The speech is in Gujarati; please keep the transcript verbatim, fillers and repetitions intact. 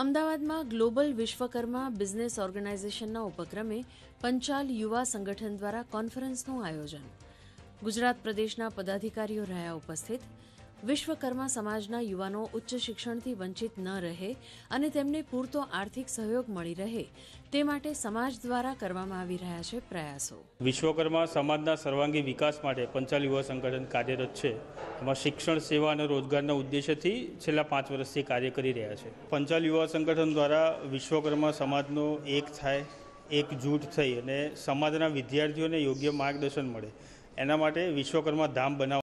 અમદાવાદમાં ગ્લોબલ વિશ્વકર્મા બિઝનેસ ઓર્ગેનાઇઝેશનના ઉપક્રમે પંચાલ યુવા સંગઠન દ્વારા કોન્ફરન્સનું આયોજન. ગુજરાત પ્રદેશના પદાધિકારીઓ રહ્યા ઉપસ્થિત. વિશ્વકર્મા સમાજના યુવાનો ઉચ્ચ શિક્ષણથી વંચિત ન રહે અને તેમને પૂરતો આર્થિક સહયોગ મળી રહે તે માટે સમાજ દ્વારા કરવામાં આવી રહ્યા છે પ્રયાસો. વિશ્વકર્મા સમાજના સર્વાંગી વિકાસ માટે પંચાલ યુવા સંગઠન કાર્યરત છે. એમાં શિક્ષણ, સેવા અને રોજગારના ઉદ્દેશ્યથી છેલ્લા પાંચ વર્ષથી કાર્ય કરી રહ્યા છે. પંચાલ યુવા સંગઠન દ્વારા વિશ્વકર્મા સમાજનો એક થાય, એકજૂટ થઈ અને સમાજના વિદ્યાર્થીઓને યોગ્ય માર્ગદર્શન મળે એના માટે વિશ્વકર્મા ધામ બનાવ